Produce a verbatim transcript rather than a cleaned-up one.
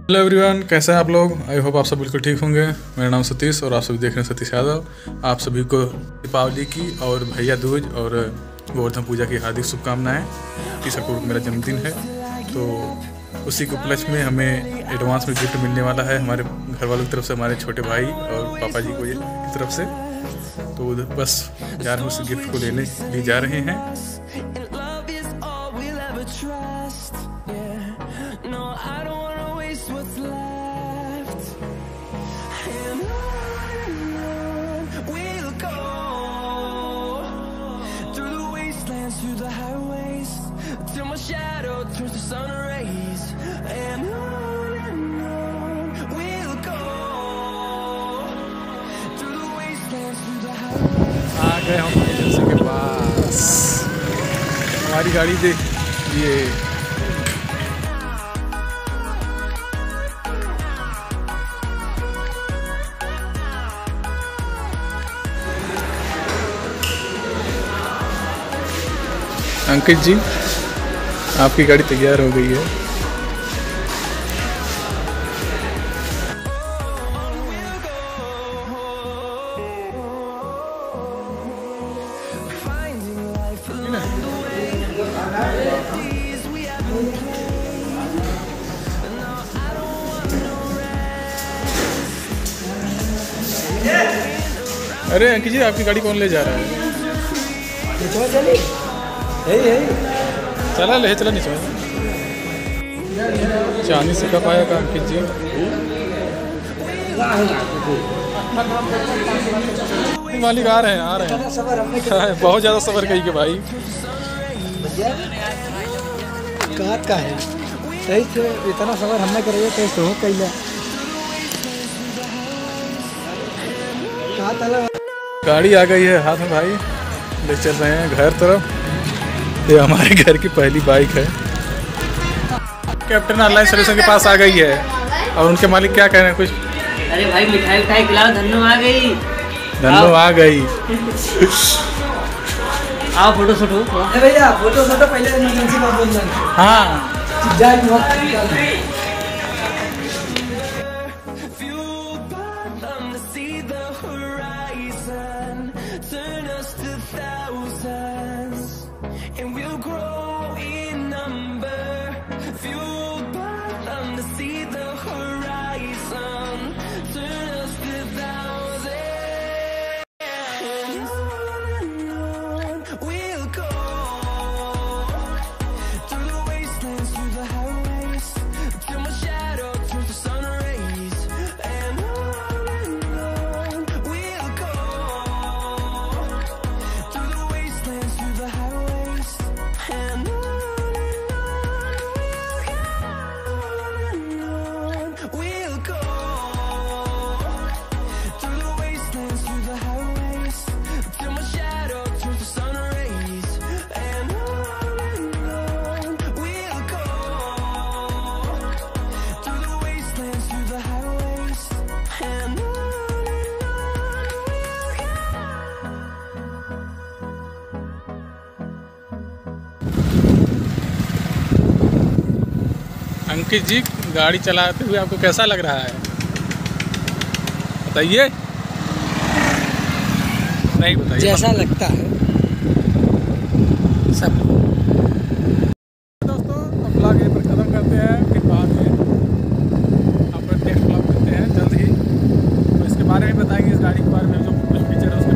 Hello everyone, कैसे हैं आप लोग। आई होप आप सब बिल्कुल ठीक होंगे। मेरा नाम सतीश और आप सभी देख रहे हैं सतीश यादव। आप सभी को दीपावली की और भैया दूज और गोवर्धन पूजा की हार्दिक शुभकामनाएं। तीस अक्टूबर को मेरा जन्मदिन है, तो उसी के उपलक्ष्य में हमें एडवांस में गिफ्ट मिलने वाला है हमारे घर वालों की तरफ से, हमारे छोटे भाई और पापा जी को की तरफ से। तो बस जा रहे हैं उस गिफ्ट को लेने लिए जा रहे हैं। Through the highways till my shadow turns to sun rays, and on and on we'll go through the wastelands, through the highways। आ गए हम एजेंसी के पास। हमारी गाड़ी देख ये अंकित जी, आपकी गाड़ी तैयार हो गई है। अरे अंकित जी, आपकी गाड़ी कौन ले जा रहा है? यही यही चला ले चला नीचे चांदी से कब आया का अंकित जी? मालिक आ रहे हैं आ रहे हैं बहुत ज़्यादा सफर कही के भाई। कहाँ का है सही से इतना सफर हमने करिए तो सो कैला गाड़ी आ गई है हाथ में भाई, ले चल रहे हैं घर तरफ। ये हमारे घर की पहली बाइक है। कैप्टन ऑनलाइन सर्विस के पास आ गई है और उनके मालिक क्या कह रहे हैं कुछ? अरे भाई मिठाई मिठाई खिलाओ, धन्नो आ गई धन्नो आ गई। आओ फोटो शूटो भैया, फोटो फोटो पहले इमरजेंसी बात बोल रहे हैं। हाँ जाए वक्त अंकित जी, गाड़ी चलाते हुए आपको कैसा लग रहा है बताइए? नहीं बताइए, जैसा लगता है सब। दोस्तों, हम ब्लॉग यहीं पर ख़त्म करते हैं, फिर बाद में आप नेक्स्ट ब्लॉग करते हैं जल्द ही। तो इसके बारे में बताएंगे, इस गाड़ी के बारे में जो कुछ फीचर है